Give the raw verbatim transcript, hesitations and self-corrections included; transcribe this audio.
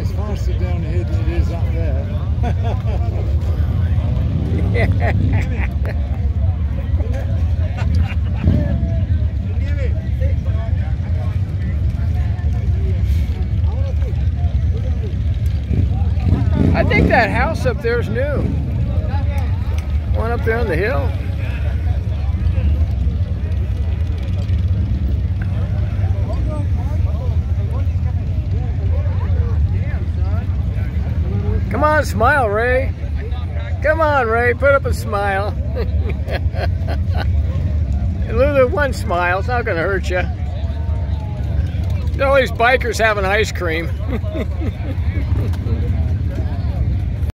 it's faster down here than it is up there. I think that house up there is new. One up there on the hill. Come on, smile, Ray. Come on, Ray, put up a smile. Lulu, one smile, it's not gonna hurt you. All these bikers having ice cream.